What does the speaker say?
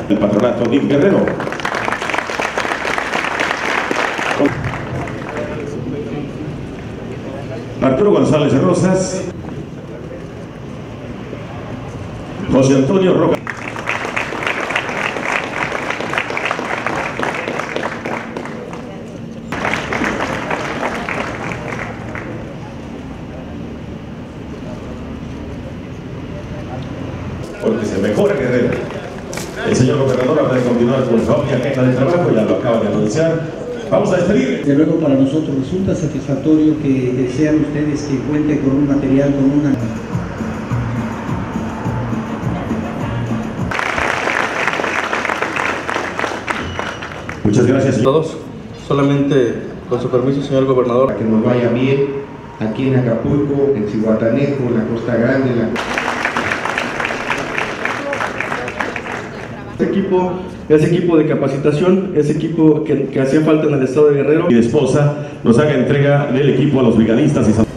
El patronato DIF Guerrero. Arturo González Rosas. José Antonio Roca. Porque se mejora Guerrero. El señor gobernador habrá de continuar con su amplia agenda de trabajo, ya lo acaba de anunciar. Vamos a despedir. Desde luego para nosotros resulta satisfactorio que desean ustedes que cuente con un material, con una... Muchas gracias, señor. Todos, solamente con su permiso, señor gobernador. Para que nos vaya bien aquí en Acapulco, en Zihuatanejo, en la Costa Grande, Ese equipo de capacitación, ese equipo que hacía falta en el estado de Guerrero. Y de esposa nos haga entrega del equipo a los brigadistas y